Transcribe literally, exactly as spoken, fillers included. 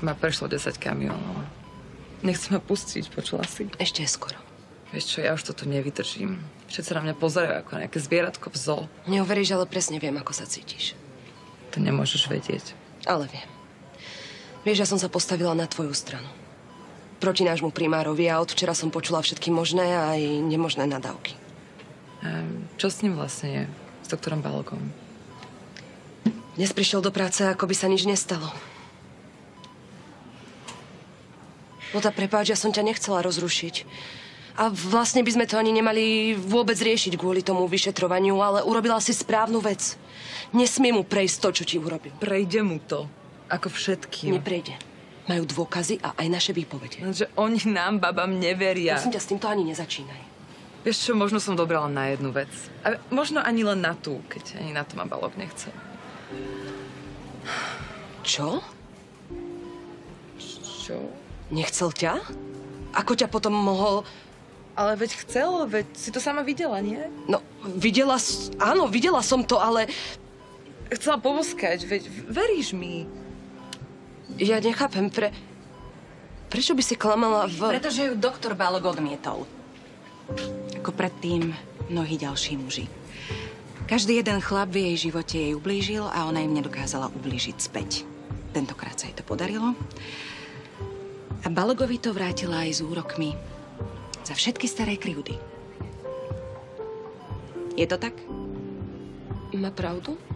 ma prešlo desať kamiónov. Nechce ma pustiť, počula si? Ešte je skoro. Vieš čo, ja už toto nevydržím. Všetci na mňa pozerajú ako nejaké zvieratko v zoo. Neuveríš, ale presne viem, ako sa cítiš. To nemôžeš vedieť. Ale viem. Vieš, ja som sa postavila na tvoju stranu. Proti nášmu primárovi a od včera som počula všetky možné a aj nemožné nadávky. A čo s ním vlastne je? S doktorom Balogom? Dnes prišiel do práce, ako by sa nič nestalo. Lota, prepáč, ja som ťa nechcela rozrušiť. A vlastne by sme to ani nemali vôbec riešiť kvôli tomu vyšetrovaniu, ale urobila si správnu vec. Nesmie mu prejsť to, čo ti urobil. Prejde mu to. Ako všetkým. Neprejde. Majú dôkazy a aj naše výpovede. Lenže oni nám, babám, neveria. Prosím ťa, s týmto ani nezačínaj. Vieš čo, možno som dobrá len na jednu vec. A možno ani len na tú, keď ani na to ma Balog nechce. Čo? Čo? Nechcel ťa? Ako ťa potom mohol... Ale veď chcel, veď si to sama videla, nie? No, videla... s- Áno, videla som to, ale... Chcela poboskať, veď veríš mi. Ja nechápem, pre... Prečo by si klamala v... Pretože ju doktor Balog odmietol. Ako predtým mnohí ďalší muži. Každý jeden chlap v jej živote jej ublížil a ona im nedokázala ublížiť späť. Tentokrát sa jej to podarilo. A Balogovi to vrátila aj s úrokmi za všetky staré krivdy. Je to tak? Má pravdu?